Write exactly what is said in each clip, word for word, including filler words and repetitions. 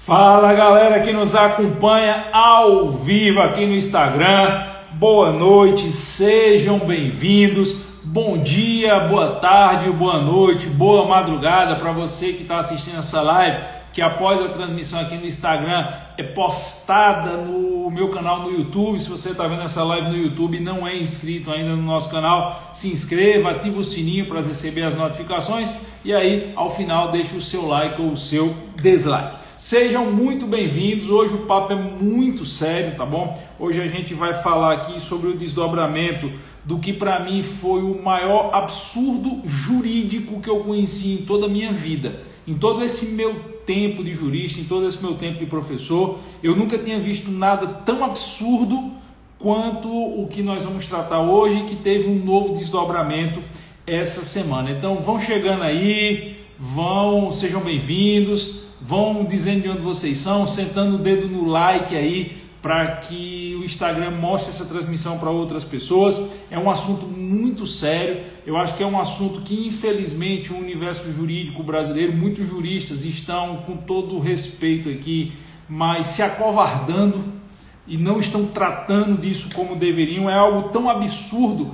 Fala galera que nos acompanha ao vivo aqui no Instagram, boa noite, sejam bem-vindos, bom dia, boa tarde, boa noite, boa madrugada para você que está assistindo essa live, que após a transmissão aqui no Instagram é postada no meu canal no YouTube. Se você está vendo essa live no YouTube e não é inscrito ainda no nosso canal, se inscreva, ativa o sininho para receber as notificações e aí ao final deixe o seu like ou o seu dislike. Sejam muito bem-vindos, hoje o papo é muito sério, tá bom? Hoje a gente vai falar aqui sobre o desdobramento do que para mim foi o maior absurdo jurídico que eu conheci em toda a minha vida. Em todo esse meu tempo de jurista, em todo esse meu tempo de professor, eu nunca tinha visto nada tão absurdo quanto o que nós vamos tratar hoje, que teve um novo desdobramento essa semana. Então vão chegando aí, vão, sejam bem-vindos. Vão dizendo de onde vocês são, sentando o dedo no like aí para que o Instagram mostre essa transmissão para outras pessoas. É um assunto muito sério, eu acho que é um assunto que infelizmente o universo jurídico brasileiro, muitos juristas estão com todo o respeito aqui, mas se acovardando e não estão tratando disso como deveriam. É algo tão absurdo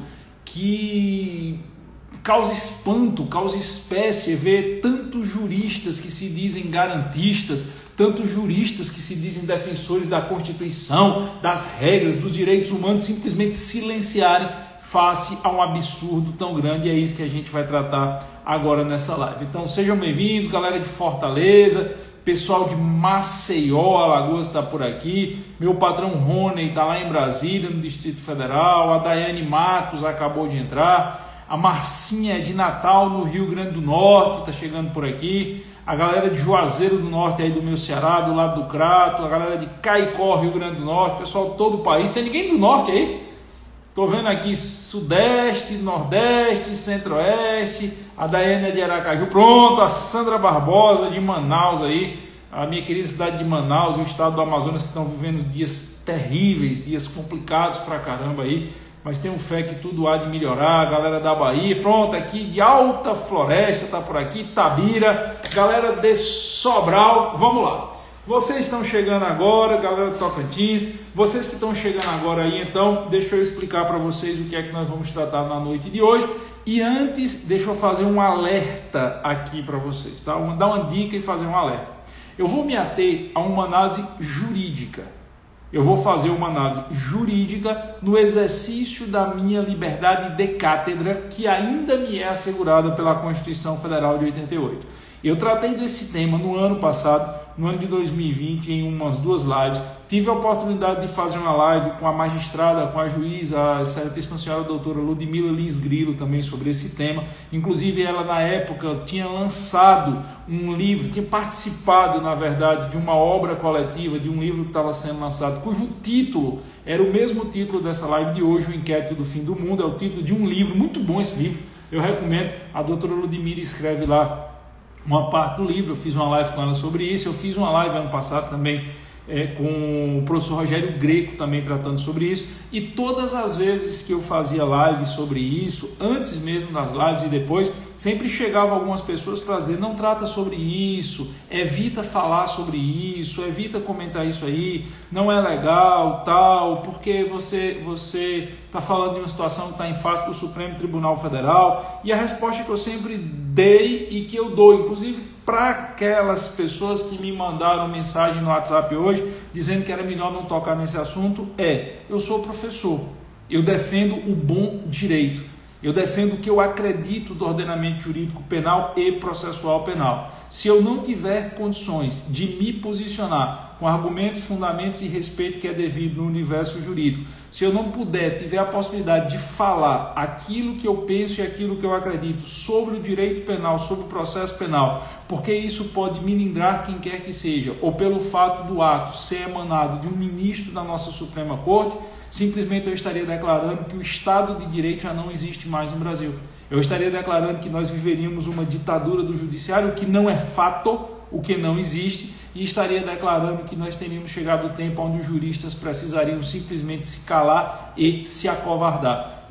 que causa espanto, causa espécie ver tantos juristas que se dizem garantistas, tantos juristas que se dizem defensores da Constituição, das regras, dos direitos humanos, simplesmente silenciarem face a um absurdo tão grande. E é isso que a gente vai tratar agora nessa live. Então sejam bem-vindos, galera de Fortaleza, pessoal de Maceió, Alagoas está por aqui, meu patrão Rony está lá em Brasília, no Distrito Federal, a Daiane Matos acabou de entrar, a Marcinha de Natal, no Rio Grande do Norte, está chegando por aqui. A galera de Juazeiro do Norte, aí do meu Ceará, do lado do Crato. A galera de Caicó, Rio Grande do Norte. Pessoal de todo o país. Tem ninguém do Norte aí? Estou vendo aqui Sudeste, Nordeste, Centro-Oeste. A Daiane de Aracaju. Pronto, a Sandra Barbosa de Manaus aí. A minha querida cidade de Manaus, o estado do Amazonas, que estão vivendo dias terríveis, dias complicados pra caramba aí. Mas tenho fé que tudo há de melhorar. A galera da Bahia, pronto, aqui de Alta Floresta, tá por aqui, Itabira, galera de Sobral, vamos lá. Vocês estão chegando agora, galera do Tocantins, vocês que estão chegando agora aí, então, deixa eu explicar para vocês o que é que nós vamos tratar na noite de hoje. E antes, deixa eu fazer um alerta aqui para vocês, tá? Vou dar uma dica e fazer um alerta. Eu vou me ater a uma análise jurídica. Eu vou fazer uma análise jurídica no exercício da minha liberdade de cátedra, que ainda me é assegurada pela Constituição Federal de oitenta e oito. Eu tratei desse tema no ano passado, no ano de dois mil e vinte, em umas duas lives. Tive a oportunidade de fazer uma live com a magistrada, com a juíza, a excelentíssima senhora doutora Ludmila Lins Grilo, também sobre esse tema. Inclusive, ela na época tinha lançado um livro, tinha participado, na verdade, de uma obra coletiva, de um livro que estava sendo lançado, cujo título era o mesmo título dessa live de hoje, O Inquérito do Fim do Mundo. É o título de um livro, muito bom esse livro, eu recomendo. A doutora Ludmila escreve lá uma parte do livro, eu fiz uma live com ela sobre isso. Eu fiz uma live ano passado também é, com o professor Rogério Greco, também tratando sobre isso. E todas as vezes que eu fazia live sobre isso, antes mesmo das lives e depois, sempre chegava algumas pessoas para dizer: não trata sobre isso, evita falar sobre isso, evita comentar isso aí, não é legal, tal, porque você você está falando de uma situação que está em face do Supremo Tribunal Federal. E a resposta que eu sempre dei e que eu dou, inclusive para aquelas pessoas que me mandaram mensagem no WhatsApp hoje, dizendo que era melhor não tocar nesse assunto, é: eu sou professor, eu defendo o bom direito, eu defendo o que eu acredito do ordenamento jurídico penal e processual penal. Se eu não tiver condições de me posicionar com argumentos, fundamentos e respeito que é devido no universo jurídico, se eu não puder, tiver a possibilidade de falar aquilo que eu penso e aquilo que eu acredito sobre o direito penal, sobre o processo penal, porque isso pode milindrar quem quer que seja, ou pelo fato do ato ser emanado de um ministro da nossa Suprema Corte, simplesmente eu estaria declarando que o Estado de Direito já não existe mais no Brasil. Eu estaria declarando que nós viveríamos uma ditadura do judiciário, o que não é fato, o que não existe, e estaria declarando que nós teríamos chegado ao tempo onde os juristas precisariam simplesmente se calar e se acovardar.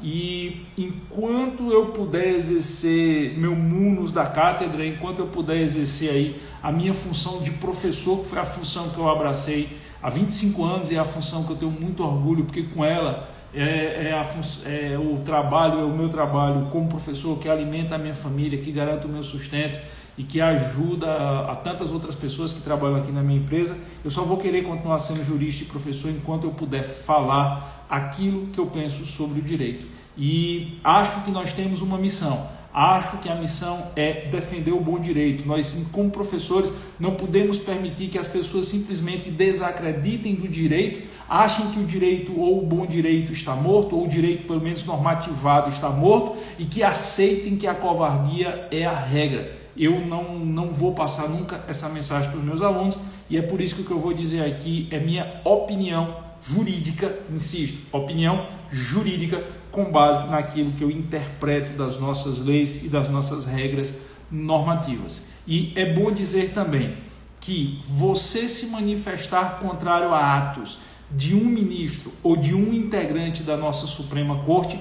E enquanto eu puder exercer meu munus da cátedra, enquanto eu puder exercer aí a minha função de professor, que foi a função que eu abracei há vinte e cinco anos e é a função que eu tenho muito orgulho, porque com ela é, é, a, é o trabalho, é o meu trabalho como professor que alimenta a minha família, que garante o meu sustento e que ajuda a, a tantas outras pessoas que trabalham aqui na minha empresa. Eu só vou querer continuar sendo jurista e professor enquanto eu puder falar aquilo que eu penso sobre o direito. E acho que nós temos uma missão. Acho que a missão é defender o bom direito. Nós, como professores, não podemos permitir que as pessoas simplesmente desacreditem do direito, achem que o direito ou o bom direito está morto, ou o direito, pelo menos normativado, está morto, e que aceitem que a covardia é a regra. Eu não, não vou passar nunca essa mensagem para os meus alunos, e é por isso que o que eu vou dizer aqui é minha opinião jurídica, insisto, opinião jurídica com base naquilo que eu interpreto das nossas leis e das nossas regras normativas. E é bom dizer também que você se manifestar contrário a atos de um ministro ou de um integrante da nossa Suprema Corte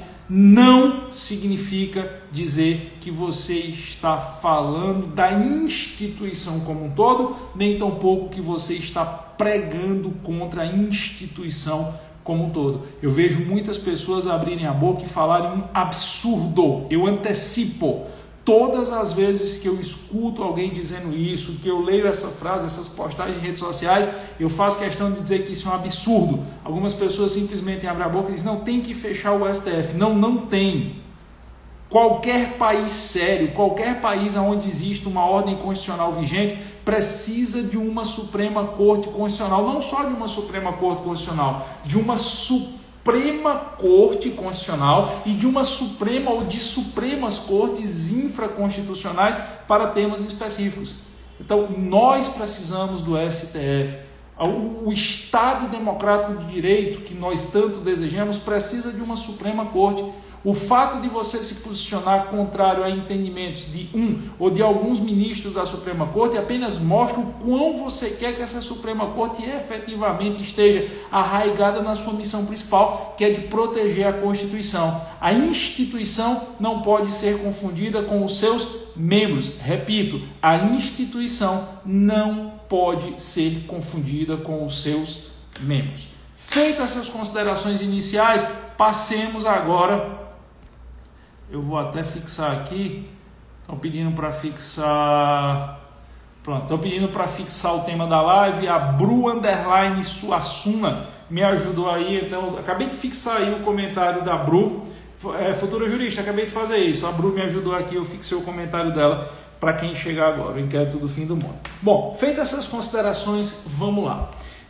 não significa dizer que você está falando da instituição como um todo, nem tampouco que você está pregando contra a instituição como um todo. Eu vejo muitas pessoas abrirem a boca e falarem um absurdo. Eu antecipo. Todas as vezes que eu escuto alguém dizendo isso, que eu leio essa frase, essas postagens em redes sociais, eu faço questão de dizer que isso é um absurdo. Algumas pessoas simplesmente abrem a boca e dizem, não, tem que fechar o S T F. Não, não tem. Qualquer país sério, qualquer país onde existe uma ordem constitucional vigente, precisa de uma Suprema Corte Constitucional, não só de uma Suprema Corte Constitucional, de uma Suprema Suprema Corte Constitucional e de uma Suprema ou de Supremas Cortes infraconstitucionais para temas específicos. Então, nós precisamos do S T F. O Estado democrático de direito que nós tanto desejamos precisa de uma Suprema Corte. O fato de você se posicionar contrário a entendimentos de um ou de alguns ministros da Suprema Corte apenas mostra o quão você quer que essa Suprema Corte efetivamente esteja arraigada na sua missão principal, que é de proteger a Constituição. A instituição não pode ser confundida com os seus membros. Repito, a instituição não pode ser confundida com os seus membros. Feitas essas considerações iniciais, passemos agora. Eu vou até fixar aqui. Estão pedindo para fixar. Pronto, estão pedindo para fixar o tema da live. A Bru Underline Suassuna me ajudou aí. Então, acabei de fixar aí o comentário da Bru. É, futura jurista, acabei de fazer isso. A Bru me ajudou aqui, eu fixei o comentário dela para quem chegar agora, o inquérito do fim do mundo. Bom, feitas essas considerações, vamos lá.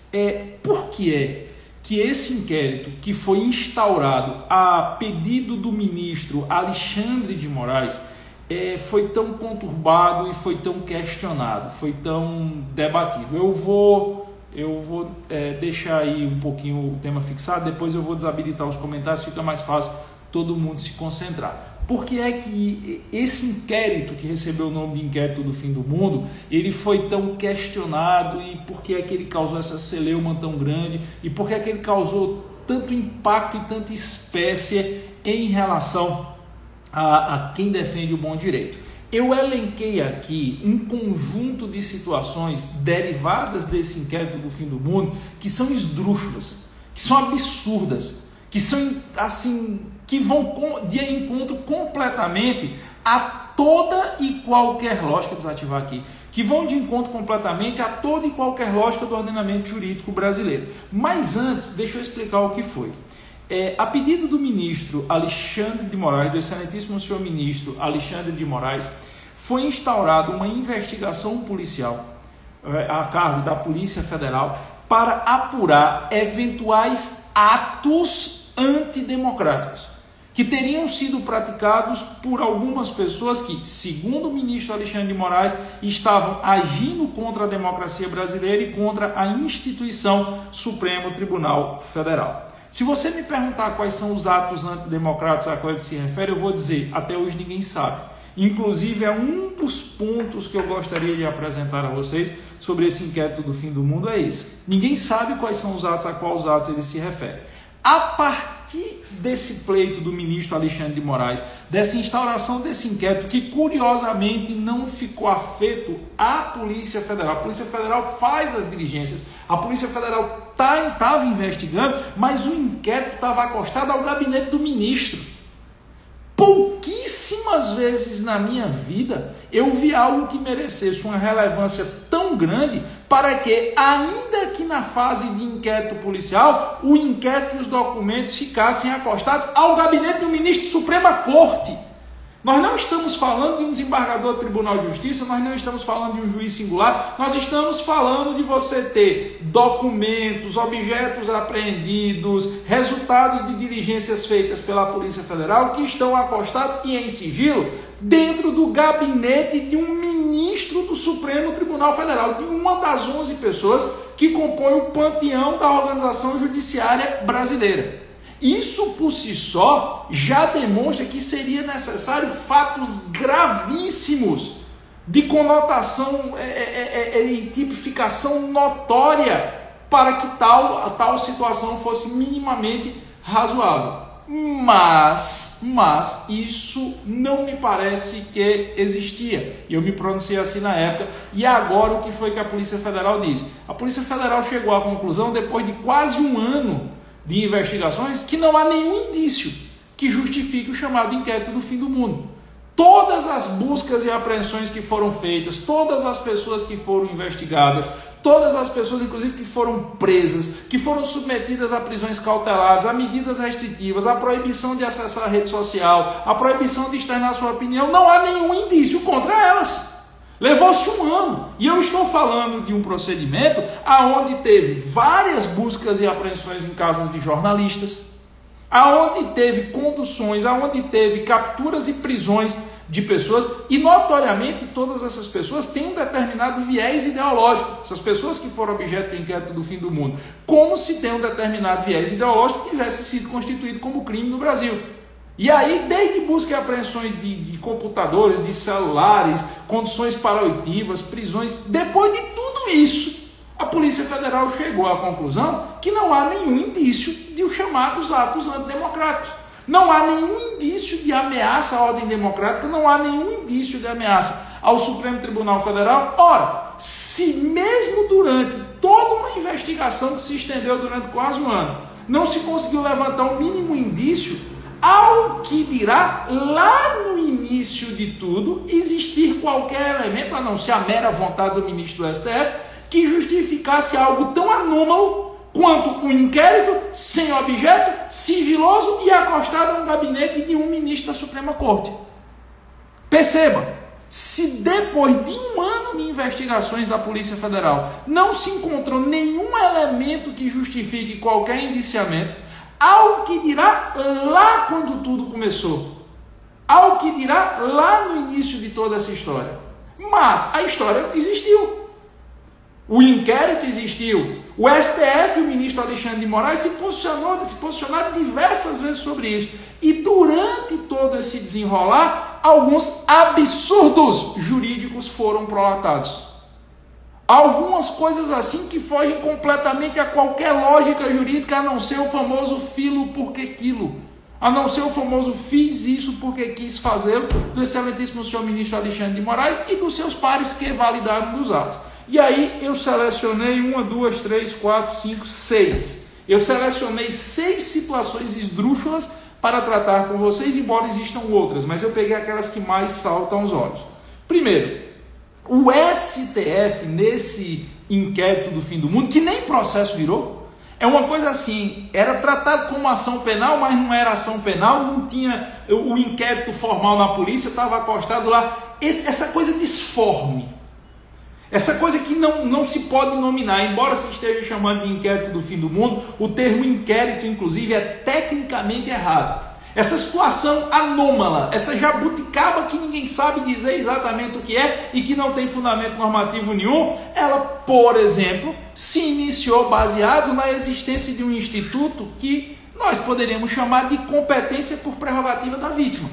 É, por que é que esse inquérito, que foi instaurado a pedido do ministro Alexandre de Moraes, é, foi tão conturbado e foi tão questionado, foi tão debatido? Eu vou, eu vou é, deixar aí um pouquinho o tema fixado, depois eu vou desabilitar os comentários, fica mais fácil todo mundo se concentrar. Por que é que esse inquérito, que recebeu o nome de inquérito do fim do mundo, ele foi tão questionado, e por que é que ele causou essa celeuma tão grande, e por que é que ele causou tanto impacto e tanta espécie em relação a, a quem defende o bom direito? Eu elenquei aqui um conjunto de situações derivadas desse inquérito do fim do mundo que são esdrúxulas, que são absurdas, que são assim, que vão de encontro completamente a toda e qualquer lógica, desativar aqui, que vão de encontro completamente a toda e qualquer lógica do ordenamento jurídico brasileiro. Mas antes, deixa eu explicar o que foi. É, a pedido do ministro Alexandre de Moraes, do excelentíssimo senhor ministro Alexandre de Moraes, foi instaurada uma investigação policial é, a cargo da Polícia Federal para apurar eventuais atos antidemocráticos que teriam sido praticados por algumas pessoas que, segundo o ministro Alexandre de Moraes, estavam agindo contra a democracia brasileira e contra a instituição Supremo Tribunal Federal. Se você me perguntar quais são os atos antidemocráticos a qual ele se refere, eu vou dizer, até hoje ninguém sabe. Inclusive, é um dos pontos que eu gostaria de apresentar a vocês sobre esse inquérito do fim do mundo, é esse. Ninguém sabe quais são os atos a quais os atos ele se refere. A partir partir desse pleito do ministro Alexandre de Moraes, dessa instauração desse inquérito, que curiosamente não ficou afeto à Polícia Federal. A Polícia Federal faz as diligências, a Polícia Federal estava investigando, mas o inquérito estava acostado ao gabinete do ministro. Pouquíssimas vezes na minha vida eu vi algo que merecesse uma relevância tão grande para que, ainda que na fase de inquérito policial, o inquérito e os documentos ficassem acostados ao gabinete do ministro da Suprema Corte. Nós não estamos falando de um desembargador do Tribunal de Justiça, nós não estamos falando de um juiz singular, nós estamos falando de você ter documentos, objetos apreendidos, resultados de diligências feitas pela Polícia Federal que estão acostados e em sigilo dentro do gabinete de um ministro do Supremo Tribunal Federal, de uma das onze pessoas que compõem o panteão da organização judiciária brasileira. Isso por si só já demonstra que seria necessário fatos gravíssimos de conotação é, é, é, e tipificação notória para que tal, tal situação fosse minimamente razoável. Mas, mas isso não me parece que existia. Eu me pronunciei assim na época. E agora o que foi que a Polícia Federal disse? A Polícia Federal chegou à conclusão, depois de quase um ano de investigações, que não há nenhum indício que justifique o chamado inquérito do fim do mundo. Todas as buscas e apreensões que foram feitas, todas as pessoas que foram investigadas, todas as pessoas, inclusive, que foram presas, que foram submetidas a prisões cautelares, a medidas restritivas, a proibição de acessar a rede social, a proibição de externar sua opinião, não há nenhum indício contra elas. Levou-se um ano. E eu estou falando de um procedimento aonde teve várias buscas e apreensões em casas de jornalistas, aonde teve conduções, aonde teve capturas e prisões de pessoas, e notoriamente todas essas pessoas têm um determinado viés ideológico. Essas pessoas que foram objeto do inquérito do fim do mundo, como se tem um determinado viés ideológico tivesse sido constituído como crime no Brasil. E aí, desde busca e apreensões de, de computadores, de celulares, condições paraoitivas, prisões, depois de tudo isso, a Polícia Federal chegou à conclusão que não há nenhum indício de os chamados atos antidemocráticos. Não há nenhum indício de ameaça à ordem democrática, não há nenhum indício de ameaça ao Supremo Tribunal Federal. Ora, se mesmo durante toda uma investigação que se estendeu durante quase um ano, não se conseguiu levantar um mínimo indício, ao que dirá lá no início de tudo existir qualquer elemento, a não ser a mera vontade do ministro do S T F, que justificasse algo tão anômalo quanto um inquérito sem objeto, sigiloso e acostado no gabinete de um ministro da Suprema Corte. Perceba, se depois de um ano de investigações da Polícia Federal não se encontrou nenhum elemento que justifique qualquer indiciamento, ao que dirá lá quando tudo começou, ao que dirá lá no início de toda essa história. Mas a história existiu. O inquérito existiu. O S T F e o ministro Alexandre de Moraes se posicionou, se posicionaram diversas vezes sobre isso. E durante todo esse desenrolar, alguns absurdos jurídicos foram prolatados. Algumas coisas assim que fogem completamente a qualquer lógica jurídica, a não ser o famoso filo porque quilo. A não ser o famoso fiz isso porque quis fazê-lo, do excelentíssimo senhor ministro Alexandre de Moraes e dos seus pares que validaram nos atos. E aí eu selecionei uma, duas, três, quatro, cinco, seis. Eu selecionei seis situações esdrúxulas para tratar com vocês, embora existam outras, mas eu peguei aquelas que mais saltam aos olhos. Primeiro, o S T F, nesse inquérito do fim do mundo, que nem processo virou, é uma coisa assim, era tratado como ação penal, mas não era ação penal, não tinha o inquérito formal na polícia, estava acostado lá, esse, essa coisa disforme, essa coisa que não, não se pode nominar, embora se esteja chamando de inquérito do fim do mundo, o termo inquérito, inclusive, é tecnicamente errado. Essa situação anômala, essa jabuticaba que ninguém sabe dizer exatamente o que é e que não tem fundamento normativo nenhum, ela, por exemplo, se iniciou baseado na existência de um instituto que nós poderíamos chamar de competência por prerrogativa da vítima.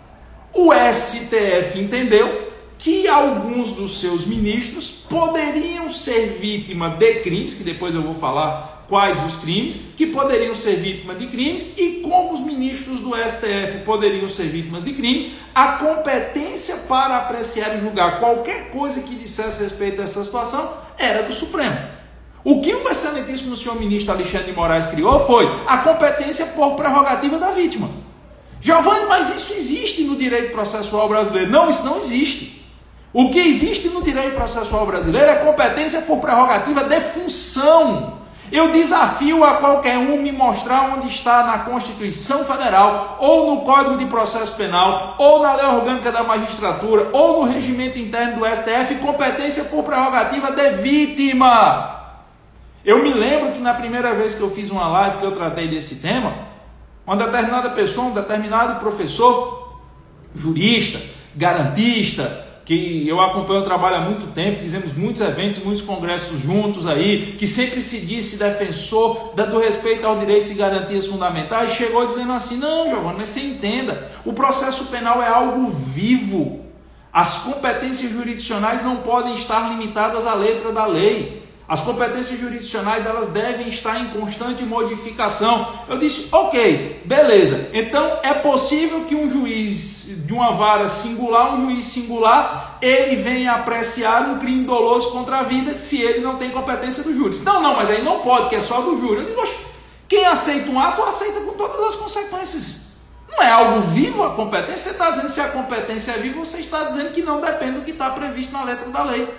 O S T F entendeu que alguns dos seus ministros poderiam ser vítima de crimes, que depois eu vou falar quais os crimes que poderiam ser vítimas de crimes e como os ministros do S T F poderiam ser vítimas de crime, a competência para apreciar e julgar qualquer coisa que dissesse respeito a essa situação era do Supremo. O que o excelentíssimo senhor ministro Alexandre de Moraes criou foi a competência por prerrogativa da vítima. Giovanni, mas isso existe no direito processual brasileiro? Não, isso não existe. O que existe no direito processual brasileiro é competência por prerrogativa de função. Eu desafio a qualquer um me mostrar onde está na Constituição Federal, ou no Código de Processo Penal, ou na Lei Orgânica da Magistratura, ou no Regimento Interno do S T F, competência por prerrogativa de vítima. Eu me lembro que na primeira vez que eu fiz uma live que eu tratei desse tema, uma determinada pessoa, um determinado professor, jurista, garantista, que eu acompanho o trabalho há muito tempo, fizemos muitos eventos, muitos congressos juntos aí, que sempre se disse defensor do respeito aos direitos e garantias fundamentais, chegou dizendo assim, não, Giovanni, mas você entenda, o processo penal é algo vivo, as competências jurisdicionais não podem estar limitadas à letra da lei. As competências jurisdicionais elas devem estar em constante modificação. Eu disse, ok, beleza. Então é possível que um juiz de uma vara singular, um juiz singular, ele venha apreciar um crime doloso contra a vida se ele não tem competência do júri. Não, não, mas aí não pode, que é só do júri. Eu digo, quem aceita um ato, aceita com todas as consequências. Não é algo vivo a competência. Você está dizendo que se a competência é viva, você está dizendo que não depende do que está previsto na letra da lei.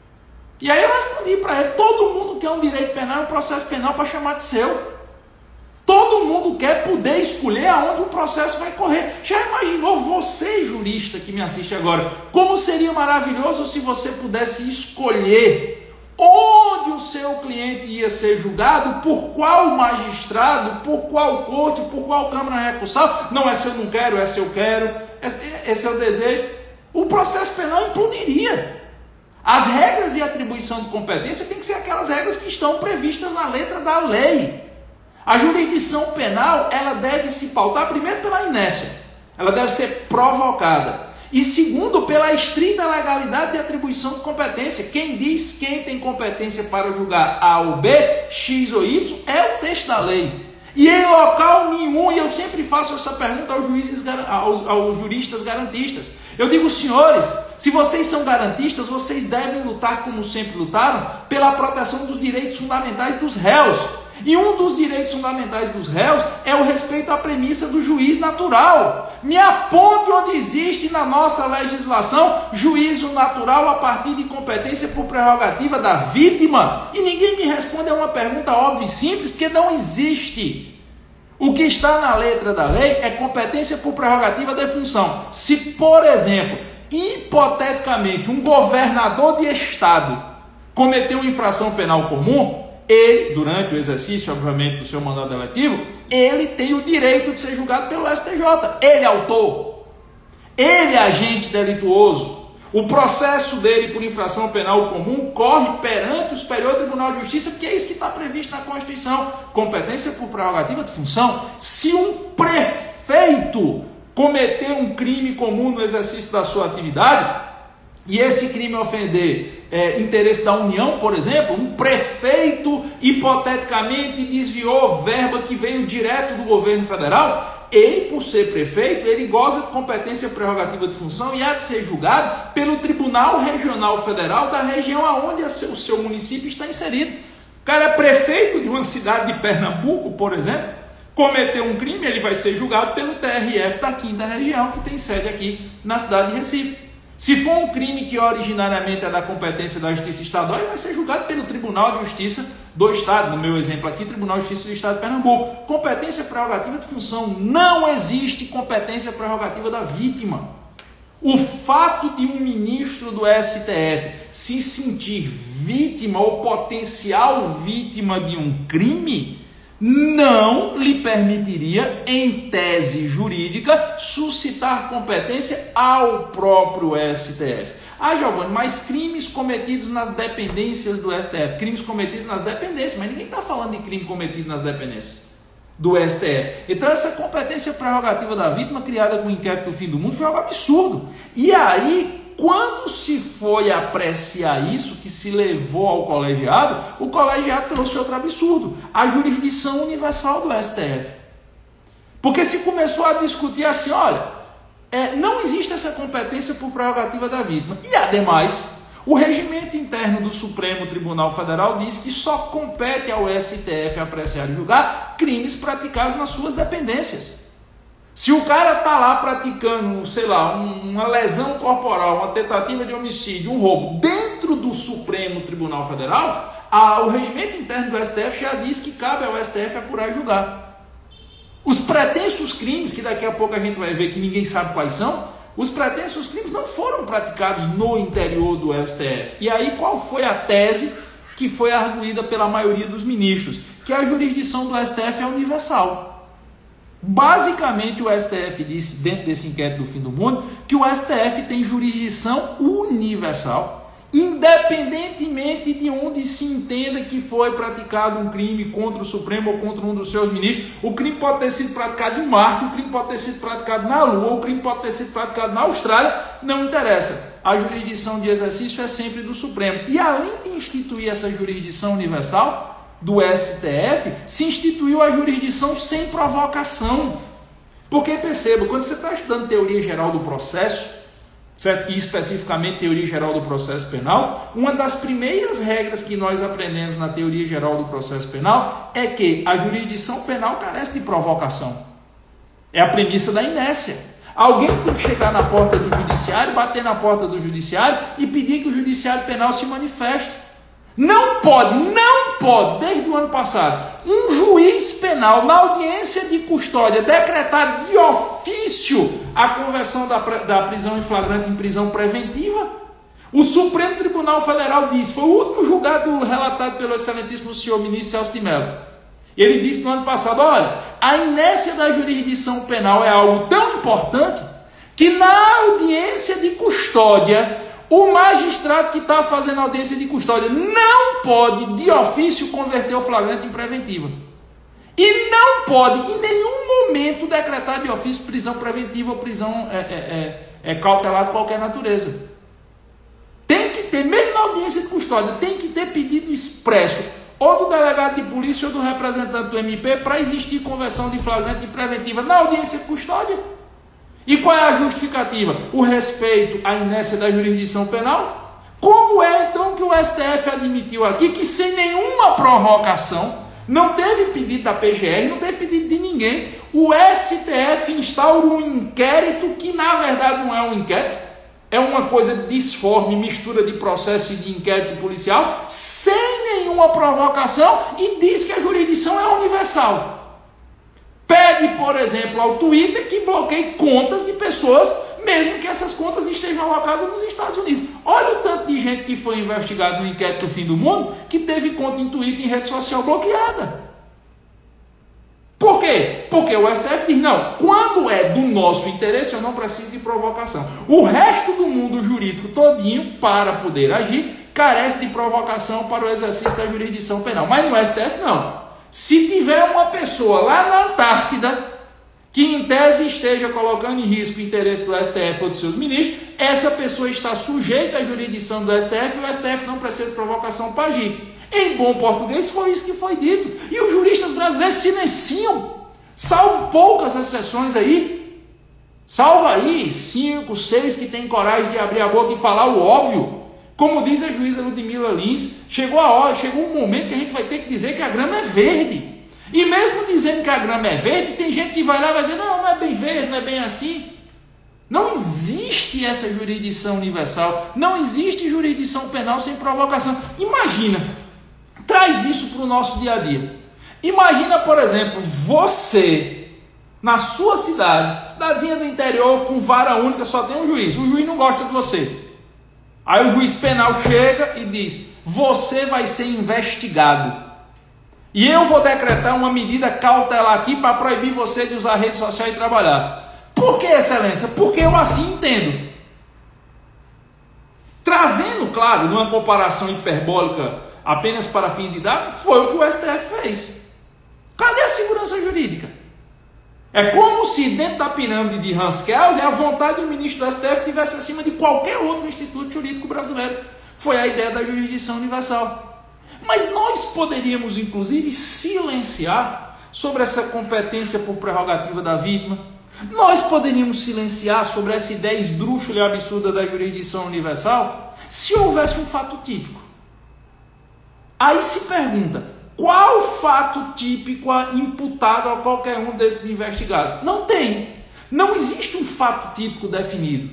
E aí eu respondi para ele, todo mundo quer um direito penal e um processo penal para chamar de seu. Todo mundo quer poder escolher aonde um processo vai correr. Já imaginou você, jurista que me assiste agora, como seria maravilhoso se você pudesse escolher onde o seu cliente ia ser julgado, por qual magistrado, por qual corte, por qual câmara recursal. Não é se eu não quero, é se eu quero, esse é o desejo. O processo penal implodiria. As regras de atribuição de competência têm que ser aquelas regras que estão previstas na letra da lei. A jurisdição penal, ela deve se pautar primeiro pela inércia. Ela deve ser provocada. E segundo, pela estrita legalidade de atribuição de competência. Quem diz quem tem competência para julgar A ou B, X ou Y, é o texto da lei. E em local nenhum, e eu sempre faço essa pergunta aos juízes, aos, aos juristas garantistas. Eu digo, senhores, se vocês são garantistas, vocês devem lutar, como sempre lutaram, pela proteção dos direitos fundamentais dos réus. E um dos direitos fundamentais dos réus é o respeito à premissa do juiz natural. Me aponte onde existe na nossa legislação juízo natural a partir de competência por prerrogativa da vítima. E ninguém me responde a uma pergunta óbvia e simples, porque não existe. O que está na letra da lei é competência por prerrogativa de função. Se, por exemplo, hipoteticamente, um governador de estado cometeu infração penal comum, ele, durante o exercício, obviamente, do seu mandato eletivo, ele tem o direito de ser julgado pelo S T J. Ele é autor. Ele é agente delituoso. O processo dele por infração penal comum corre perante o Superior Tribunal de Justiça, porque é isso que está previsto na Constituição. Competência por prerrogativa de função. Se um prefeito cometer um crime comum no exercício da sua atividade, e esse crime ofender é, interesse da União, por exemplo, um prefeito hipoteticamente desviou verba que veio direto do governo federal, ele, por ser prefeito, ele goza de competência prerrogativa de função e há de ser julgado pelo Tribunal Regional Federal da região aonde o seu município está inserido. O cara é prefeito de uma cidade de Pernambuco, por exemplo, cometeu um crime, ele vai ser julgado pelo T R F da quinta região, que tem sede aqui na cidade de Recife. Se for um crime que originariamente é da competência da Justiça Estadual, ele vai ser julgado pelo Tribunal de Justiça do Estado. No meu exemplo aqui, Tribunal de Justiça do Estado de Pernambuco. Competência prerrogativa de função. Não existe competência prerrogativa da vítima. O fato de um ministro do S T F se sentir vítima ou potencial vítima de um crime não lhe permitiria, em tese jurídica, suscitar competência ao próprio S T F. Ah, Giovanni, mas crimes cometidos nas dependências do S T F, crimes cometidos nas dependências, mas ninguém está falando de crime cometido nas dependências do S T F. Então essa competência prerrogativa da vítima criada com o inquérito do fim do mundo foi algo absurdo. E aí, quando se foi apreciar isso, que se levou ao colegiado, o colegiado trouxe outro absurdo, a jurisdição universal do S T F. Porque se começou a discutir assim, olha, é, não existe essa competência por prerrogativa da vítima. E, ademais, o regimento interno do Supremo Tribunal Federal diz que só compete ao S T F apreciar e julgar crimes praticados nas suas dependências. Se o cara está lá praticando, sei lá, um, uma lesão corporal, uma tentativa de homicídio, um roubo, dentro do Supremo Tribunal Federal, a, o regimento interno do S T F já diz que cabe ao S T F apurar e julgar. Os pretensos crimes, que daqui a pouco a gente vai ver que ninguém sabe quais são, os pretensos crimes não foram praticados no interior do S T F. E aí qual foi a tese que foi arguída pela maioria dos ministros? Que a jurisdição do S T F é universal. Basicamente o S T F disse, dentro desse inquérito do fim do mundo, que o S T F tem jurisdição universal, independentemente de onde se entenda que foi praticado um crime contra o Supremo ou contra um dos seus ministros. O crime pode ter sido praticado em Marte, o crime pode ter sido praticado na Lua, o crime pode ter sido praticado na Austrália, não interessa. A jurisdição de exercício é sempre do Supremo. E além de instituir essa jurisdição universal do S T F, se instituiu a jurisdição sem provocação. Porque perceba, quando você está estudando teoria geral do processo, certo? E especificamente teoria geral do processo penal, uma das primeiras regras que nós aprendemos na teoria geral do processo penal é que a jurisdição penal carece de provocação. É a premissa da inércia. Alguém tem que chegar na porta do judiciário, bater na porta do judiciário e pedir que o judiciário penal se manifeste. Não pode, não pode, desde o ano passado, um juiz penal na audiência de custódia decretar de ofício a conversão da, da prisão em flagrante em prisão preventiva. O Supremo Tribunal Federal disse, foi o último julgado relatado pelo excelentíssimo senhor ministro Celso de Mello. Ele disse no ano passado, olha, a inércia da jurisdição penal é algo tão importante que na audiência de custódia o magistrado que está fazendo audiência de custódia não pode, de ofício, converter o flagrante em preventiva. E não pode, em nenhum momento, decretar de ofício prisão preventiva ou prisão é, é, é, é, cautelar de qualquer natureza. Tem que ter, mesmo na audiência de custódia, tem que ter pedido expresso, ou do delegado de polícia ou do representante do M P, para existir conversão de flagrante em preventiva na audiência de custódia. E qual é a justificativa? O respeito à inércia da jurisdição penal? Como é então que o S T F admitiu aqui que sem nenhuma provocação, não teve pedido da P G R, não teve pedido de ninguém, o S T F instaura um inquérito que na verdade não é um inquérito, é uma coisa disforme, mistura de processo e de inquérito policial, sem nenhuma provocação, e diz que a jurisdição é universal. Pede, por exemplo, ao Twitter que bloqueie contas de pessoas, mesmo que essas contas estejam alocadas nos Estados Unidos. Olha o tanto de gente que foi investigado no inquérito do fim do mundo, que teve conta em Twitter e rede social bloqueada. Por quê? Porque o S T F diz, não, quando é do nosso interesse, eu não preciso de provocação. O resto do mundo jurídico todinho, para poder agir, carece de provocação para o exercício da jurisdição penal. Mas no S T F, não. Se tiver uma pessoa lá na Antártida que em tese esteja colocando em risco o interesse do S T F ou dos seus ministros, essa pessoa está sujeita à jurisdição do S T F e o S T F não precisa de provocação para agir. Em bom português foi isso que foi dito. E os juristas brasileiros silenciam, salvo poucas exceções aí. Salva aí cinco, seis que têm coragem de abrir a boca e falar o óbvio. Como diz a juíza Ludmila Lins, chegou a hora, chegou um momento que a gente vai ter que dizer que a grama é verde. E mesmo dizendo que a grama é verde, tem gente que vai lá e vai dizer, não, não é bem verde, não é bem assim. Não existe essa jurisdição universal, não existe jurisdição penal sem provocação. Imagina, traz isso para o nosso dia a dia. Imagina, por exemplo, você, na sua cidade, cidadezinha do interior, com vara única, só tem um juiz. O juiz não gosta de você. Aí o juiz penal chega e diz, você vai ser investigado. E eu vou decretar uma medida cautelar aqui para proibir você de usar rede social e trabalhar. Por que, excelência? Porque eu assim entendo. Trazendo, claro, numa comparação hiperbólica apenas para fim de dado, foi o que o S T F fez. Cadê a segurança jurídica? É como se dentro da pirâmide de Hans Kelsen a vontade do ministro do S T F estivesse acima de qualquer outro instituto jurídico brasileiro. Foi a ideia da jurisdição universal. Mas nós poderíamos, inclusive, silenciar sobre essa competência por prerrogativa da vítima. Nós poderíamos silenciar sobre essa ideia esdrúxula e absurda da jurisdição universal se houvesse um fato típico. Aí se pergunta, qual fato típico imputado a qualquer um desses investigados? Não tem. Não existe um fato típico definido.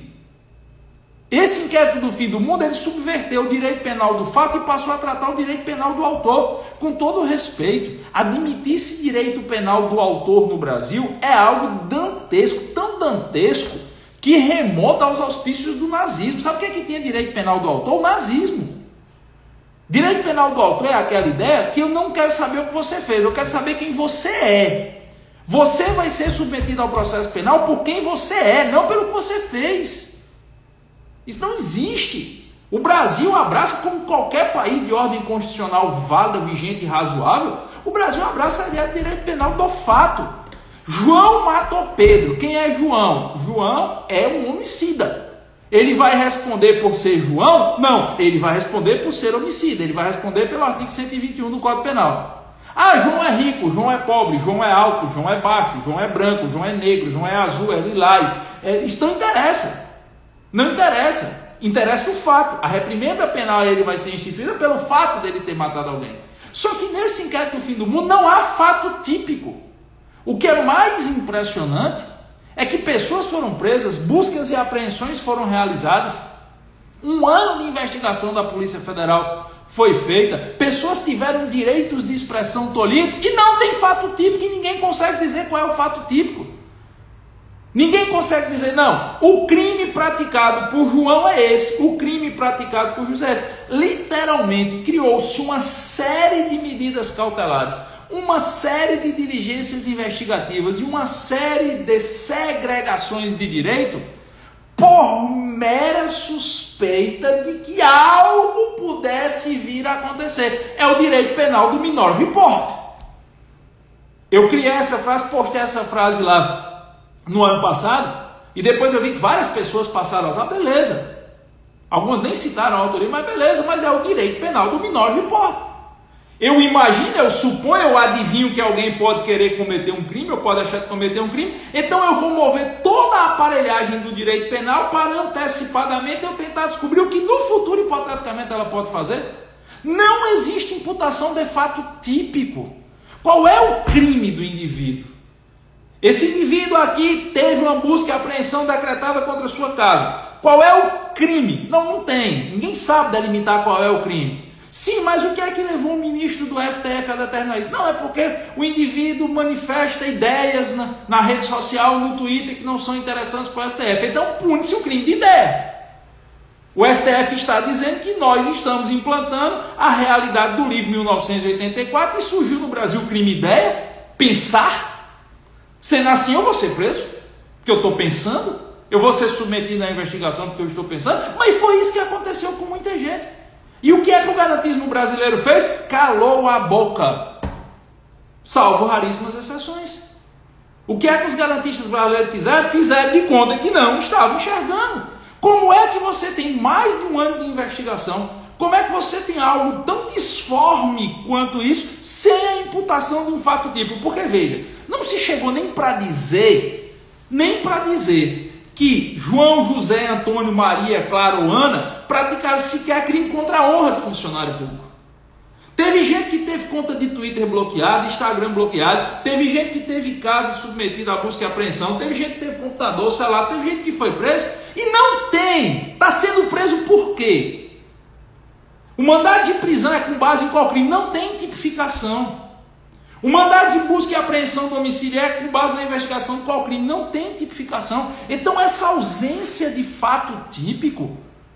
Esse inquérito do fim do mundo, ele subverteu o direito penal do fato e passou a tratar o direito penal do autor. Com todo respeito, admitir esse direito penal do autor no Brasil é algo dantesco, tão dantesco, que remonta aos auspícios do nazismo. Sabe o que é que tinha direito penal do autor? O nazismo. Direito penal do autor é aquela ideia que eu não quero saber o que você fez, eu quero saber quem você é. Você vai ser submetido ao processo penal por quem você é, não pelo que você fez. Isso não existe. O Brasil abraça, como qualquer país de ordem constitucional válida, vigente e razoável, o Brasil abraça a ideia de direito penal do fato. João matou Pedro. Quem é João? João é um homicida. Ele vai responder por ser João? Não, ele vai responder por ser homicida. Ele vai responder pelo artigo cento e vinte e um do Código Penal. Ah, João é rico, João é pobre, João é alto, João é baixo, João é branco, João é negro, João é azul, é lilás. É, isso não interessa. Não interessa. Interessa o fato. A reprimenda penal ele vai ser instituída pelo fato dele ter matado alguém. Só que nesse inquérito do fim do mundo não há fato típico. O que é mais impressionante é que pessoas foram presas, buscas e apreensões foram realizadas, um ano de investigação da Polícia Federal foi feita, pessoas tiveram direitos de expressão tolhidos e não tem fato típico e ninguém consegue dizer qual é o fato típico. Ninguém consegue dizer, não, o crime praticado por João é esse, o crime praticado por José é esse. Literalmente criou-se uma série de medidas cautelares, uma série de diligências investigativas e uma série de segregações de direito por mera suspeita de que algo pudesse vir a acontecer. É o direito penal do Minority Report. Eu criei essa frase, postei essa frase lá no ano passado e depois eu vi que várias pessoas passaram a usar, beleza. Algumas nem citaram a autoria, mas beleza, mas é o direito penal do Minority Report. Eu imagino, eu suponho, eu adivinho que alguém pode querer cometer um crime, ou pode achar de cometer um crime, então eu vou mover toda a aparelhagem do direito penal para antecipadamente eu tentar descobrir o que no futuro, hipoteticamente, ela pode fazer. Não existe imputação de fato típico. Qual é o crime do indivíduo? Esse indivíduo aqui teve uma busca e apreensão decretada contra a sua casa. Qual é o crime? Não, não tem. Ninguém sabe delimitar qual é o crime. Sim, mas o que é que levou o ministro do S T F a determinar isso? Não, é porque o indivíduo manifesta ideias na, na rede social, no Twitter, que não são interessantes para o S T F. Então pune-se o crime de ideia. O S T F está dizendo que nós estamos implantando a realidade do livro mil novecentos e oitenta e quatro e surgiu no Brasil o crime ideia, pensar. Sendo assim, eu vou ser preso, porque eu estou pensando, eu vou ser submetido à investigação porque eu estou pensando, mas foi isso que aconteceu com muita gente. E o que é que o garantismo brasileiro fez? Calou a boca, salvo raríssimas exceções. O que é que os garantistas brasileiros fizeram? Fizeram de conta que não estavam enxergando. Como é que você tem mais de um ano de investigação? Como é que você tem algo tão disforme quanto isso, sem a imputação de um fato típico? Porque, veja, não se chegou nem para dizer, nem para dizer que João, José, Antônio, Maria, Clara ou Ana praticaram sequer crime contra a honra de funcionário público. Teve gente que teve conta de Twitter bloqueada, Instagram bloqueado, teve gente que teve casa submetida à busca e apreensão, teve gente que teve computador, celular, teve gente que foi preso e não tem. Está sendo preso por quê? O mandado de prisão é com base em qual crime? Não tem tipificação. O mandado de busca e apreensão do homicídio é com base na investigação de qual crime? Não tem tipificação. Então essa ausência de fato típico,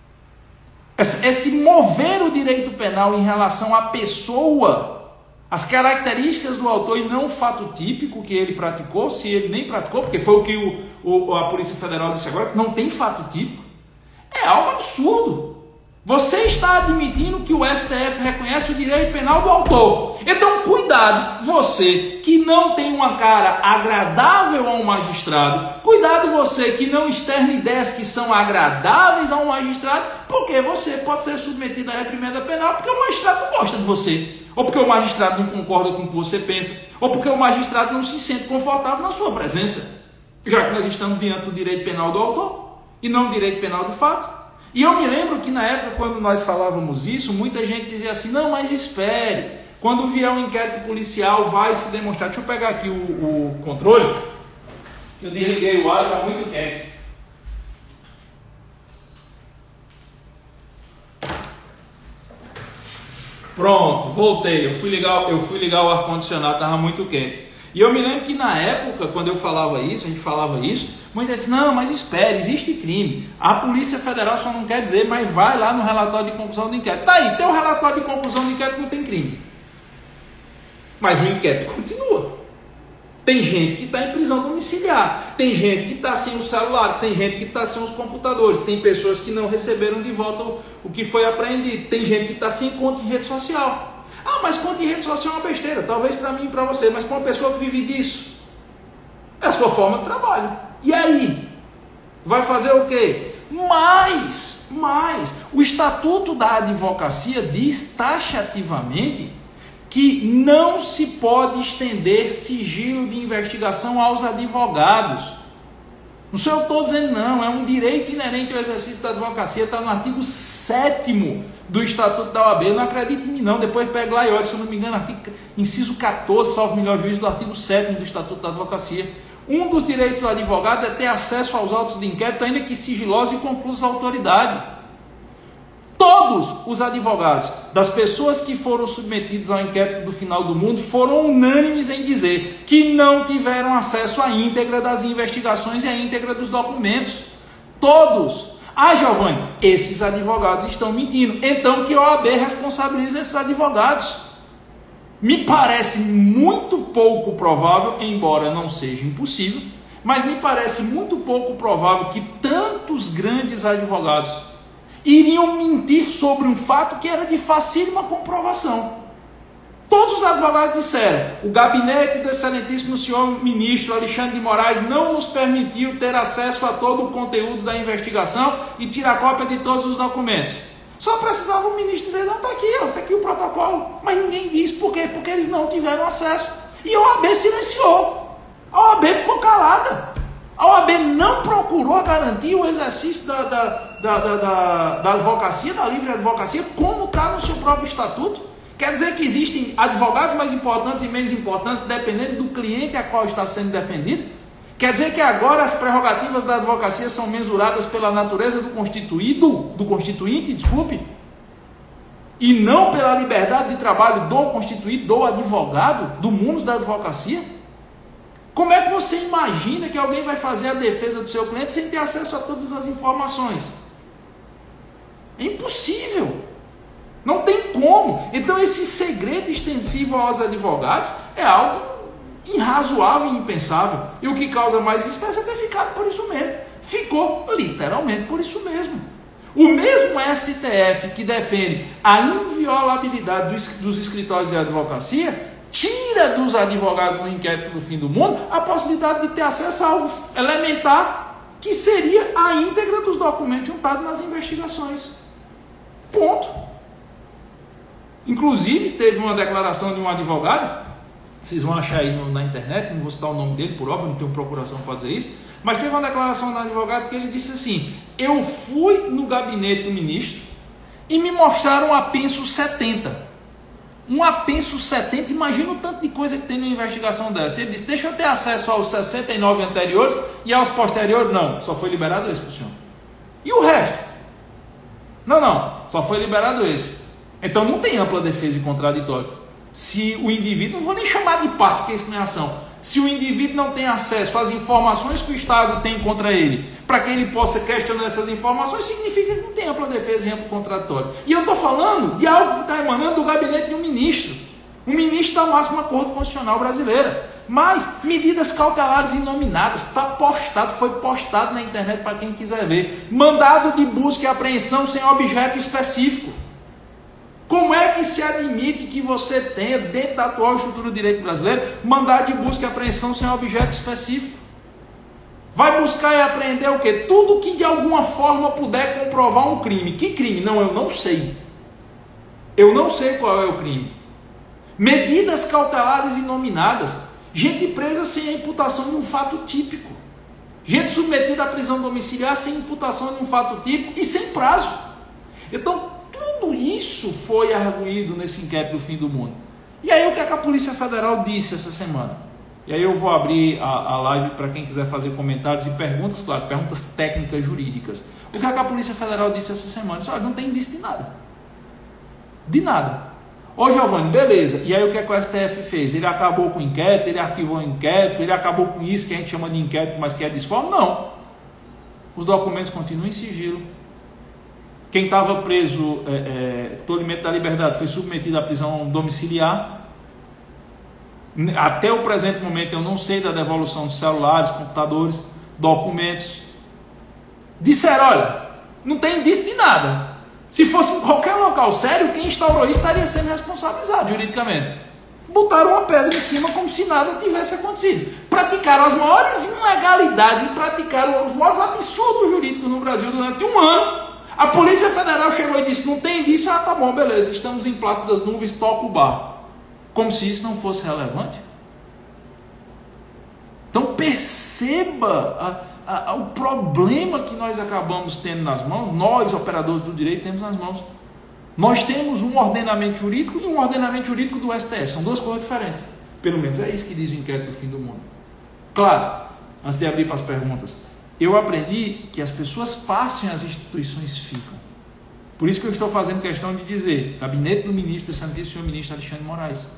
esse mover o direito penal em relação à pessoa, as características do autor e não o fato típico que ele praticou, se ele nem praticou, porque foi o que o, o, a Polícia Federal disse agora, que não tem fato típico, é algo absurdo. Você está admitindo que o S T F reconhece o direito penal do autor. Então, cuidado, você que não tem uma cara agradável a um magistrado, cuidado você que não externa ideias que são agradáveis a um magistrado, porque você pode ser submetido à reprimenda penal porque o magistrado não gosta de você, ou porque o magistrado não concorda com o que você pensa, ou porque o magistrado não se sente confortável na sua presença, já que nós estamos diante do direito penal do autor e não do direito penal de fato. E eu me lembro que na época, quando nós falávamos isso, muita gente dizia assim, não, mas espere, quando vier um inquérito policial vai se demonstrar. Deixa eu pegar aqui o, o controle, eu desliguei o ar, está muito quente. Pronto, voltei, eu fui ligar, eu fui ligar o ar-condicionado, estava muito quente. E eu me lembro que na época, quando eu falava isso, a gente falava isso, muita gente disse, não, mas espere, existe crime. A Polícia Federal só não quer dizer, mas vai lá no relatório de conclusão do inquérito. Tá aí, teu relatório de conclusão do inquérito não tem crime. Mas o inquérito continua. Tem gente que está em prisão domiciliar, tem gente que está sem os celulares, tem gente que está sem os computadores, tem pessoas que não receberam de volta o, o que foi apreendido, tem gente que está sem conta em rede social. Ah, mas conta em rede social é uma besteira, talvez para mim e para você, mas para uma pessoa que vive disso, é a sua forma de trabalho. E aí? Vai fazer o quê? Mas, mas, o Estatuto da Advocacia diz taxativamente que não se pode estender sigilo de investigação aos advogados. Não sou eu que estou dizendo não, é um direito inerente ao exercício da advocacia, está no artigo sétimo do Estatuto da O A B. Eu não acredito em mim não, depois pega lá e olha, se eu não me engano, artigo, inciso quatorze, salvo melhor juízo, do artigo sétimo do Estatuto da Advocacia. Um dos direitos do advogado é ter acesso aos autos de inquérito, ainda que sigilosos e conclusos à autoridade. Todos os advogados das pessoas que foram submetidos ao inquérito do Final do Mundo foram unânimes em dizer que não tiveram acesso à íntegra das investigações e à íntegra dos documentos. Todos. Ah, Giovanni, esses advogados estão mentindo. Então que a O A B responsabilize esses advogados. Me parece muito pouco provável, embora não seja impossível, mas me parece muito pouco provável que tantos grandes advogados iriam mentir sobre um fato que era de facílima comprovação. Todos os advogados disseram, o gabinete do excelentíssimo senhor ministro Alexandre de Moraes não nos permitiu ter acesso a todo o conteúdo da investigação e tirar cópia de todos os documentos. Só precisava o ministro dizer, não, está aqui, está aqui o protocolo. Mas ninguém disse por quê? Porque eles não tiveram acesso. E a O A B silenciou. A O A B ficou calada. A O A B não procurou garantir o exercício da, da, da, da, da, da advocacia, da livre advocacia, como está no seu próprio estatuto. Quer dizer que existem advogados mais importantes e menos importantes, dependendo do cliente a qual está sendo defendido? Quer dizer que agora as prerrogativas da advocacia são mensuradas pela natureza do constituído, do constituinte, desculpe, e não pela liberdade de trabalho do constituído, do advogado, do mundo da advocacia? Como é que você imagina que alguém vai fazer a defesa do seu cliente sem ter acesso a todas as informações? É impossível. Não tem como. Então esse segredo extensivo aos advogados é algo irrazoável e impensável. E o que causa mais espécie é ter ficado por isso mesmo. Ficou literalmente por isso mesmo. O mesmo S T F que defende a inviolabilidade dos, dos escritórios de advocacia tira dos advogados no inquérito do fim do mundo a possibilidade de ter acesso a algo elementar que seria a íntegra dos documentos juntados nas investigações. Ponto. Inclusive, teve uma declaração de um advogado, vocês vão achar aí no, na internet, não vou citar o nome dele, por óbvio, não tenho procuração para dizer isso, mas teve uma declaração do advogado que ele disse assim, eu fui no gabinete do ministro e me mostraram um apenso setenta. Um apenso setenta, imagina o tanto de coisa que tem numa investigação dessa. Ele disse, deixa eu ter acesso aos sessenta e nove anteriores e aos posteriores. Não, só foi liberado esse para o senhor. E o resto? Não, não, só foi liberado esse. Então não tem ampla defesa e contraditório. Se o indivíduo, não vou nem chamar de parte, porque isso não é ação. Se o indivíduo não tem acesso às informações que o Estado tem contra ele, para que ele possa questionar essas informações, significa que não tem ampla defesa e amplo contraditório. E eu estou falando de algo que está emanando do gabinete de um ministro. Um ministro da máxima Corte Constitucional brasileira. Mas medidas cautelares inominadas, está postado, foi postado na internet para quem quiser ver. Mandado de busca e apreensão sem objeto específico. Como é que se admite que você tenha, dentro da atual estrutura do direito brasileiro, mandado de busca e apreensão sem objeto específico? Vai buscar e apreender o quê? Tudo que de alguma forma puder comprovar um crime. Que crime? Não, eu não sei. Eu não sei qual é o crime. Medidas cautelares inominadas. Gente presa sem a imputação de um fato típico. Gente submetida à prisão domiciliar sem imputação de um fato típico e sem prazo. Então, tudo isso foi arguído nesse inquérito do fim do mundo. E aí o que, é que a Polícia Federal disse essa semana? E aí eu vou abrir a, a live para quem quiser fazer comentários e perguntas, claro, perguntas técnicas jurídicas. O que, é que a Polícia Federal disse essa semana? Disse, olha, não tem indício de nada. De nada. Ô Giovanni, beleza. E aí o que, é que o S T F fez? Ele acabou com o inquérito, ele arquivou o inquérito, ele acabou com isso que a gente chama de inquérito, mas que é desforme? Não. Os documentos continuam em sigilo. Quem estava preso, é, é, tolimento da liberdade, foi submetido à prisão domiciliar. Até o presente momento eu não sei da devolução de celulares, computadores, documentos. Disseram, olha, não tem indício de nada. Se fosse em qualquer local sério, quem instaurou isso estaria sendo responsabilizado juridicamente. Botaram uma pedra em cima como se nada tivesse acontecido. Praticaram as maiores ilegalidades e praticaram os maiores absurdos jurídicos no Brasil durante um ano. A Polícia Federal chegou e disse, não tem indício, ah, tá bom, beleza, estamos em Plácido das Nuvens, toca o barco. Como se isso não fosse relevante. Então perceba a, a, o problema que nós acabamos tendo nas mãos, nós operadores do direito temos nas mãos. Nós temos um ordenamento jurídico e um ordenamento jurídico do S T F, são duas coisas diferentes. Pelo menos é isso que diz o inquérito do fim do mundo. Claro, antes de abrir para as perguntas, eu aprendi que as pessoas passem, as instituições ficam. Por isso que eu estou fazendo questão de dizer, gabinete do ministro, excelentíssimo senhor ministro Alexandre de Moraes.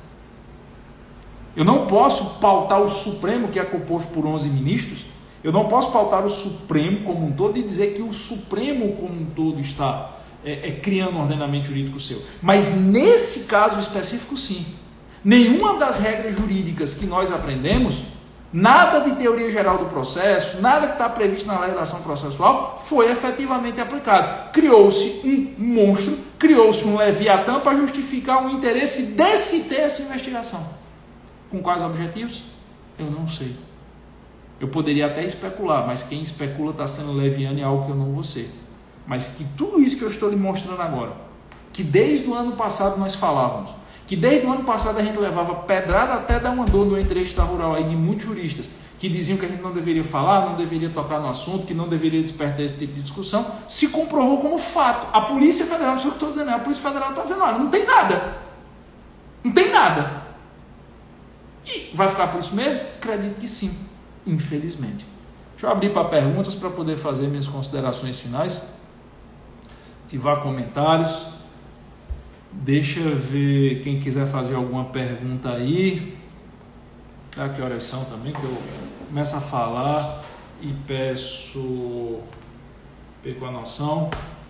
Eu não posso pautar o Supremo, que é composto por onze ministros, eu não posso pautar o Supremo como um todo e dizer que o Supremo como um todo está é, é, criando um ordenamento jurídico seu. Mas nesse caso específico, sim. Nenhuma das regras jurídicas que nós aprendemos, nada de teoria geral do processo, nada que está previsto na legislação processual foi efetivamente aplicado. Criou-se um monstro, criou-se um leviatã para justificar o interesse de se ter essa investigação. Com quais objetivos? Eu não sei. Eu poderia até especular, mas quem especula está sendo leviano em algo que eu não vou ser. Mas que tudo isso que eu estou lhe mostrando agora, que desde o ano passado nós falávamos, que desde o ano passado a gente levava pedrada até dar uma dor no entrevista rural aí de muitos juristas que diziam que a gente não deveria falar, não deveria tocar no assunto, que não deveria despertar esse tipo de discussão, se comprovou como fato. A Polícia Federal, não sei o que eu estou dizendo, a Polícia Federal está dizendo, olha, não tem nada. Não tem nada. E vai ficar por isso mesmo? Acredito que sim, infelizmente. Deixa eu abrir para perguntas para poder fazer minhas considerações finais. Ativar comentários. Deixa eu ver quem quiser fazer alguma pergunta aí. Ah, que horas são também, que eu começo a falar e peço perco a noção.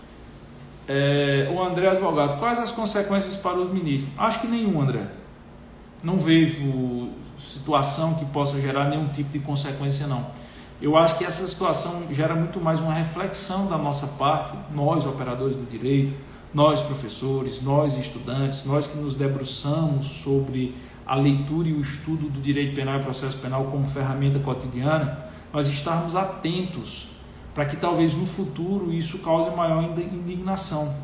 É, o André Advogado, quais as consequências para os ministros? Acho que nenhum, André. Não vejo situação que possa gerar nenhum tipo de consequência, não. Eu acho que essa situação gera muito mais uma reflexão da nossa parte, nós, operadores do direito, nós, professores, nós, estudantes, nós que nos debruçamos sobre a leitura e o estudo do direito penal e processo penal como ferramenta cotidiana, nós estarmos atentos para que talvez no futuro isso cause maior indignação.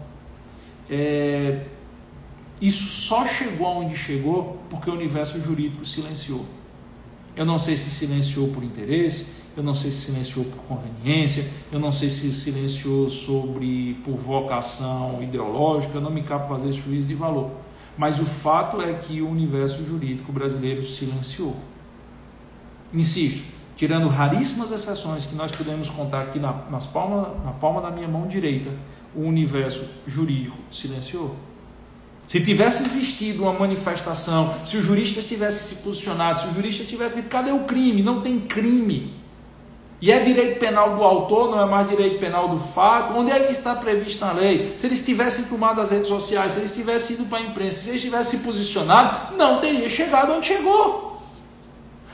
É, isso só chegou aonde chegou porque o universo jurídico silenciou. Eu não sei se silenciou por interesse, eu não sei se silenciou por conveniência, eu não sei se silenciou sobre por vocação ideológica, eu não me cabe fazer esse juízo de valor. Mas o fato é que o universo jurídico brasileiro silenciou. Insisto, tirando raríssimas exceções que nós podemos contar aqui na, nas palma, na palma da minha mão direita, o universo jurídico silenciou. Se tivesse existido uma manifestação, se os juristas tivessem se posicionado, se os juristas tivessem dito, cadê o crime? Não tem crime. E é direito penal do autor, não é mais direito penal do fato. Onde é que está previsto na lei? Se eles tivessem tomado as redes sociais, se eles tivessem ido para a imprensa, se eles tivessem se posicionado, não teria chegado onde chegou.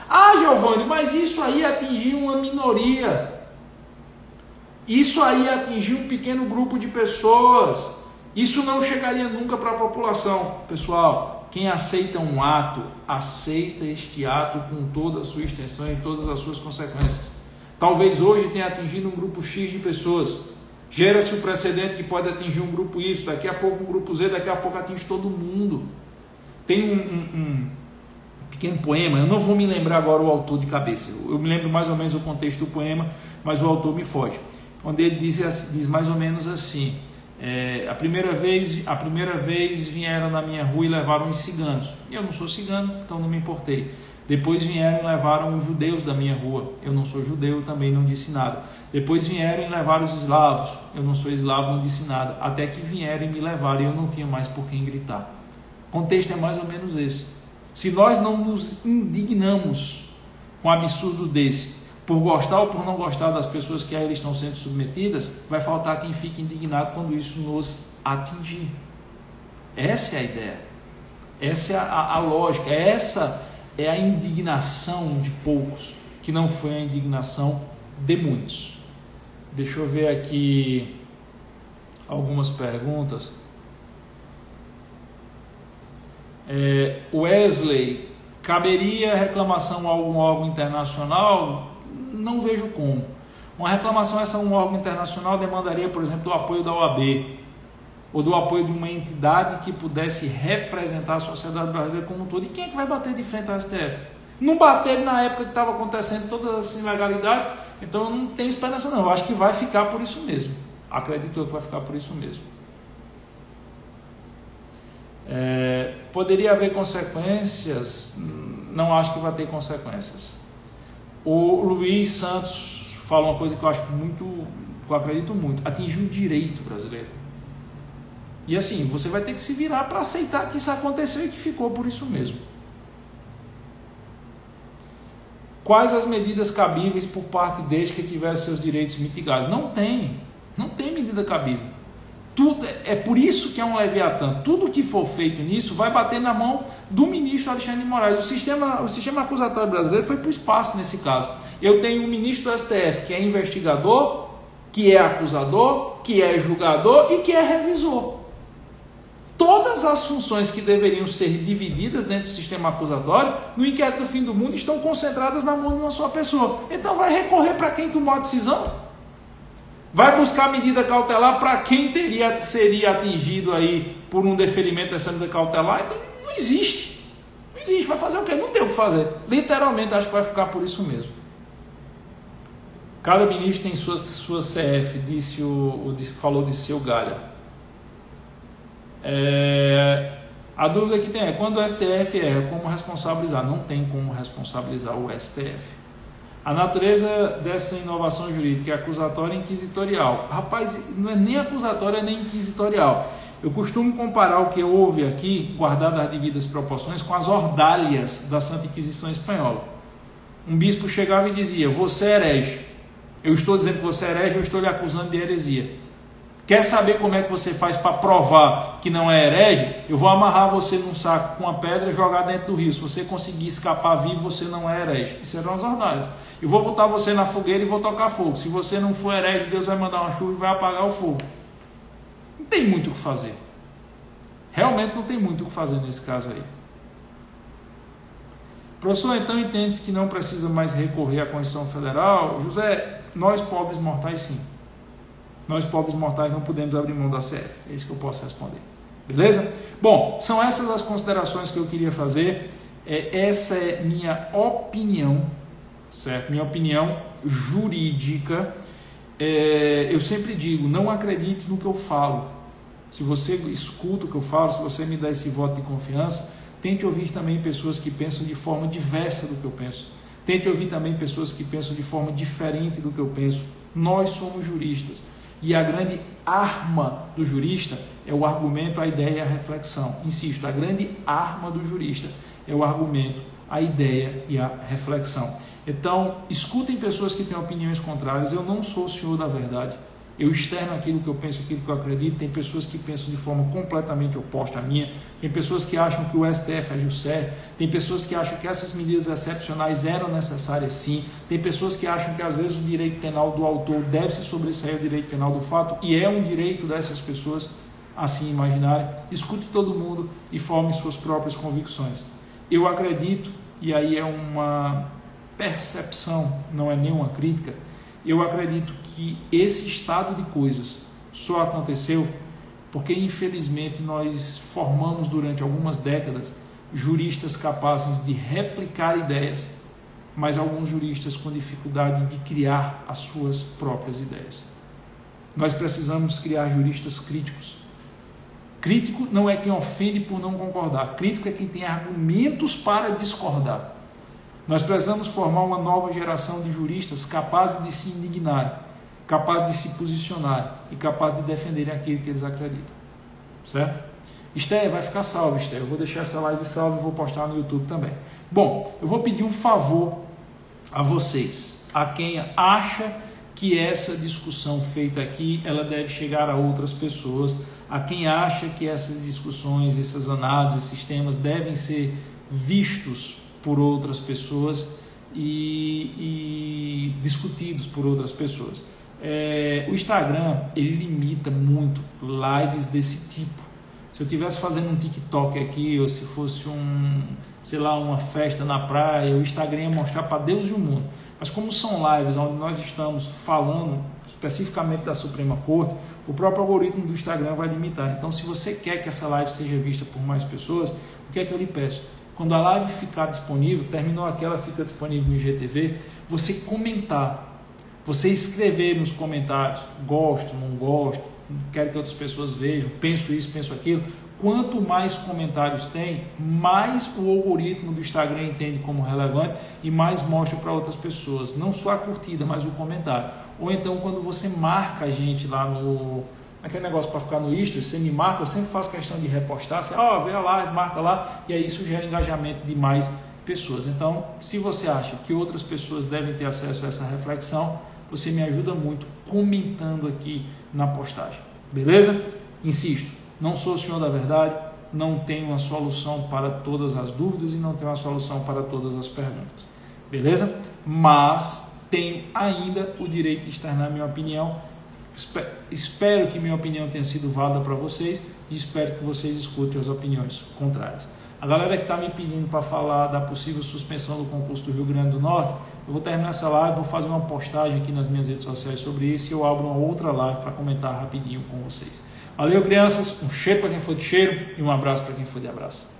Ah, Giovanni, mas isso aí atingiu uma minoria. Isso aí atingiu um pequeno grupo de pessoas. Isso não chegaria nunca para a população. Pessoal, quem aceita um ato, aceita este ato com toda a sua extensão e todas as suas consequências. Talvez hoje tenha atingido um grupo X de pessoas. Gera-se um precedente que pode atingir um grupo Y, daqui a pouco um grupo Z, daqui a pouco atinge todo mundo. Tem um, um, um pequeno poema, eu não vou me lembrar agora o autor de cabeça, eu me lembro mais ou menos o contexto do poema, mas o autor me foge. Onde ele diz, diz mais ou menos assim: é, a, primeira vez, a primeira vez vieram na minha rua e levaram os ciganos. Eu não sou cigano, então não me importei. Depois vieram e levaram os judeus da minha rua. Eu não sou judeu, também não disse nada. Depois vieram e levaram os eslavos. Eu não sou eslavo, não disse nada. Até que vieram e me levaram e eu não tinha mais por quem gritar. O contexto é mais ou menos esse. Se nós não nos indignamos com um absurdo desse, por gostar ou por não gostar das pessoas que a eles estão sendo submetidas, vai faltar quem fique indignado quando isso nos atingir. Essa é a ideia. Essa é a, a lógica. Essa é a indignação de poucos, que não foi a indignação de muitos. Deixa eu ver aqui algumas perguntas. É, Wesley, caberia reclamação a algum órgão internacional? Não vejo como. Uma reclamação a um órgão internacional demandaria, por exemplo, do apoio da O A B, ou do apoio de uma entidade que pudesse representar a sociedade brasileira como um todo. E quem é que vai bater de frente ao S T F? Não bater na época que estava acontecendo todas as ilegalidades, então eu não tenho esperança não. Eu acho que vai ficar por isso mesmo. Acredito eu que vai ficar por isso mesmo. É, poderia haver consequências? Não acho que vai ter consequências. O Luiz Santos fala uma coisa que eu acho muito, que eu acredito muito: atingiu o direito brasileiro. E assim, você vai ter que se virar para aceitar que isso aconteceu e que ficou por isso mesmo. Quais as medidas cabíveis por parte desde que tiver seus direitos mitigados? Não tem, não tem medida cabível. Tudo, é por isso que é um leviatã. Tudo que for feito nisso vai bater na mão do ministro Alexandre de Moraes. O sistema, o sistema acusatório brasileiro foi para o espaço nesse caso. Eu tenho um ministro do S T F que é investigador, que é acusador, que é julgador e que é revisor. Todas as funções que deveriam ser divididas dentro do sistema acusatório, no inquérito do fim do mundo, estão concentradas na mão de uma só pessoa. Então vai recorrer para quem tomou a decisão? Vai buscar medida cautelar para quem teria, seria atingido aí por um deferimento dessa medida cautelar? Então não existe. Não existe. Vai fazer o quê? Não tem o que fazer. Literalmente acho que vai ficar por isso mesmo. Cada ministro tem sua, sua C F, disse o, o, falou de seu Galha. É, a dúvida que tem é: quando o S T F erra, como responsabilizar? Não tem como responsabilizar o S T F. A natureza dessa inovação jurídica é acusatória e inquisitorial. Rapaz, não é nem acusatória nem inquisitorial. Eu costumo comparar o que houve aqui, guardado as devidas proporções, com as ordalhas da Santa Inquisição Espanhola. Um bispo chegava e dizia: você é herege. Eu estou dizendo que você é herege, eu estou lhe acusando de heresia. Quer saber como é que você faz para provar que não é herege? Eu vou amarrar você num saco com uma pedra e jogar dentro do rio. Se você conseguir escapar vivo, você não é herege. Isso eram as ordalhas. Eu vou botar você na fogueira e vou tocar fogo. Se você não for herege, Deus vai mandar uma chuva e vai apagar o fogo. Não tem muito o que fazer. Realmente não tem muito o que fazer nesse caso aí. Professor, então entende-se que não precisa mais recorrer à Constituição Federal? José, nós pobres mortais sim. Nós pobres mortais não podemos abrir mão da C F. É isso que eu posso responder. Beleza? Bom, são essas as considerações que eu queria fazer. É, essa é minha opinião, certo? Minha opinião jurídica. É, eu sempre digo, não acredite no que eu falo. Se você escuta o que eu falo, se você me dá esse voto de confiança, tente ouvir também pessoas que pensam de forma diversa do que eu penso. Tente ouvir também pessoas que pensam de forma diferente do que eu penso. Nós somos juristas. E a grande arma do jurista é o argumento, a ideia e a reflexão. Insisto, a grande arma do jurista é o argumento, a ideia e a reflexão. Então, escutem pessoas que têm opiniões contrárias. Eu não sou o senhor da verdade. Eu externo aquilo que eu penso, aquilo que eu acredito. Tem pessoas que pensam de forma completamente oposta à minha. Tem pessoas que acham que o S T F agiu certo. Tem pessoas que acham que essas medidas excepcionais eram necessárias sim. Tem pessoas que acham que às vezes o direito penal do autor deve se sobressair ao direito penal do fato, e é um direito dessas pessoas assim imaginarem. Escute todo mundo e forme suas próprias convicções. Eu acredito, e aí é uma percepção, não é nenhuma crítica, eu acredito que esse estado de coisas só aconteceu porque, infelizmente, nós formamos durante algumas décadas juristas capazes de replicar ideias, mas alguns juristas com dificuldade de criar as suas próprias ideias. Nós precisamos criar juristas críticos. Crítico não é quem ofende por não concordar, crítico é quem tem argumentos para discordar. Nós precisamos formar uma nova geração de juristas capazes de se indignar, capazes de se posicionar e capazes de defenderem aquilo que eles acreditam. Certo? Esté, vai ficar salvo, Esté. Eu vou deixar essa live salva e vou postar no YouTube também. Bom, eu vou pedir um favor a vocês, a quem acha que essa discussão feita aqui, ela deve chegar a outras pessoas, a quem acha que essas discussões, essas análises, esses temas devem ser vistos por outras pessoas e, e discutidos por outras pessoas. É, o Instagram, ele limita muito lives desse tipo. Se eu estivesse fazendo um TikTok aqui, ou se fosse um, sei lá, uma festa na praia, o Instagram ia mostrar para Deus e o mundo. Mas como são lives onde nós estamos falando especificamente da Suprema Corte, o próprio algoritmo do Instagram vai limitar. Então, se você quer que essa live seja vista por mais pessoas, o que é que eu lhe peço? Quando a live ficar disponível, terminou aquela, fica disponível no I G T V, você comentar, você escrever nos comentários, gosto, não gosto, quero que outras pessoas vejam, penso isso, penso aquilo. Quanto mais comentários tem, mais o algoritmo do Instagram entende como relevante e mais mostra para outras pessoas, não só a curtida, mas o comentário. Ou então quando você marca a gente lá no... aquele negócio para ficar no Insta, você me marca, eu sempre faço questão de repostar, você, ó, oh, vê lá, marca lá, e aí isso gera engajamento de mais pessoas. Então, se você acha que outras pessoas devem ter acesso a essa reflexão, você me ajuda muito comentando aqui na postagem, beleza? Insisto, não sou o senhor da verdade, não tenho uma solução para todas as dúvidas e não tenho uma solução para todas as perguntas, beleza? Mas tenho ainda o direito de externar minha opinião. Espero que minha opinião tenha sido válida para vocês e espero que vocês escutem as opiniões contrárias. A galera que está me pedindo para falar da possível suspensão do concurso do Rio Grande do Norte, eu vou terminar essa live, vou fazer uma postagem aqui nas minhas redes sociais sobre isso e eu abro uma outra live para comentar rapidinho com vocês. Valeu, crianças, um cheiro para quem for de cheiro e um abraço para quem for de abraço.